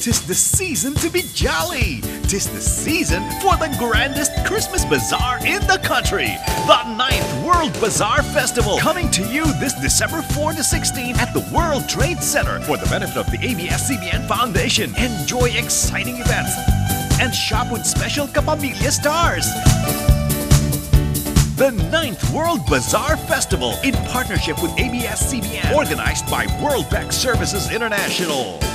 'Tis the season to be jolly. 'Tis the season for the grandest Christmas bazaar in the country. The 9th World Bazaar Festival, coming to you this December 4 to 16 at the World Trade Center for the benefit of the ABS-CBN Foundation. Enjoy exciting events and shop with special Kapamilya stars. The 9th World Bazaar Festival in partnership with ABS-CBN, organized by World Bank Services International.